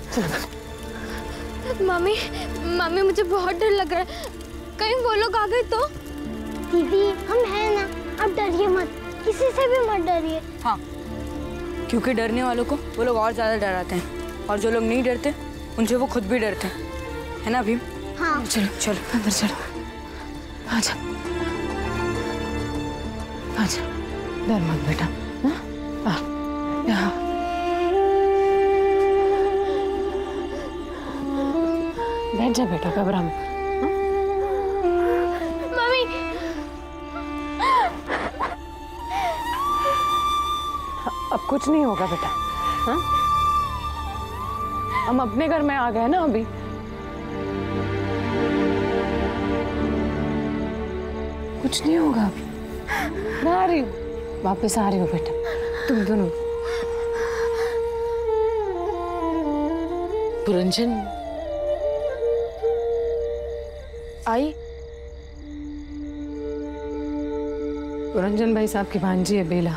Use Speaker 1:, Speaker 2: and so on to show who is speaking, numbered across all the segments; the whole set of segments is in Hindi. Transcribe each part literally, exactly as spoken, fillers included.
Speaker 1: मम्मी मम्मी मुझे बहुत डर लग रहा है, कहीं वो लोग आ गए तो?
Speaker 2: दीदी हम हैं ना, अब डरिए मत, किसी से भी मत डरिए।
Speaker 3: हाँ, क्योंकि डरने वालों को वो लोग और ज्यादा डराते हैं, और जो लोग नहीं डरते उनसे वो खुद भी डरते हैं, है ना भीम?
Speaker 2: हाँ।
Speaker 3: चलो चलो अंदर चलो। आजा आजा, डर मत बेटा। हाँ यहाँ बैठ जा बेटा, घबरा मत।
Speaker 1: मम्मी
Speaker 3: अब कुछ नहीं होगा बेटा। हाँ, हम अपने घर में आ गए ना अभी। कुछ नहीं होगा अभी। मैं आ रही हूँ, वापस आ रही हूँ बेटा, तुम दोनों।
Speaker 4: पुरंजन
Speaker 3: आई। पुरंजन भाई साहब की भांजी है बेला।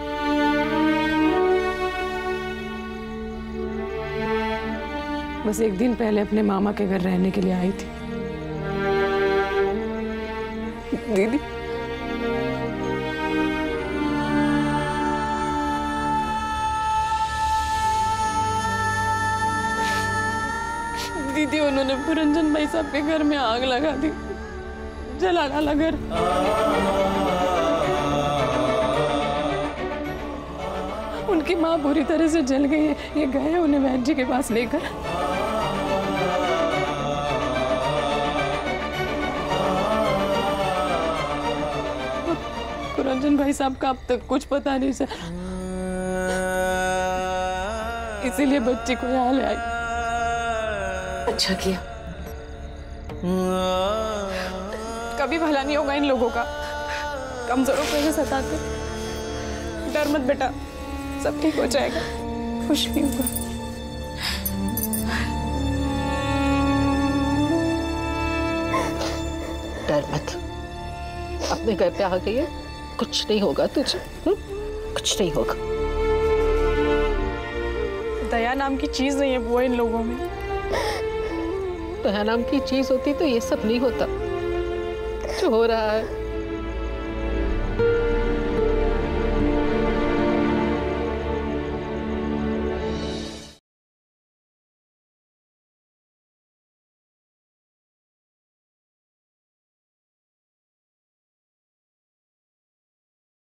Speaker 3: बस एक दिन पहले अपने मामा के घर रहने के लिए आई थी। दीदी दीदी उन्होंने पुरंजन भाई साहब के घर में आग लगा दी, जला डाला घर। उनकी माँ बुरी तरह से जल गई है, ये गए उन्हें वैद्य जी के पास लेकर। पुरंजन भाई साहब का अब तक कुछ पता नहीं चला, इसीलिए बच्ची को यहाँ ले आई।
Speaker 4: अच्छा किया।
Speaker 3: कभी भला नहीं होगा इन लोगों का, कमजोरों को ऐसे सताते। डर मत बेटा, सब ठीक हो जाएगा, कुछ नहीं होगा।
Speaker 4: डर मत, अपने घर पे आ गई है, कुछ नहीं होगा तुझे। हुँ? कुछ नहीं होगा।
Speaker 3: दया नाम की चीज नहीं है वो इन लोगों में।
Speaker 4: दया नाम की चीज होती तो ये सब नहीं होता जो हो रहा है।